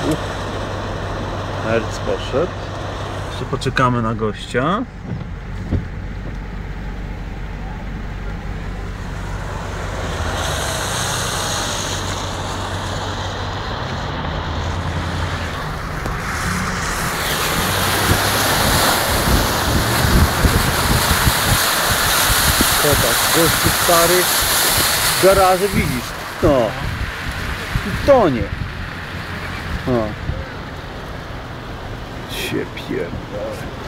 Herc poszedł. Jeszcze poczekamy na gościa. Zobacz, gościu stary w garażu, widzisz? No. I tonie. O. Się pierdolę.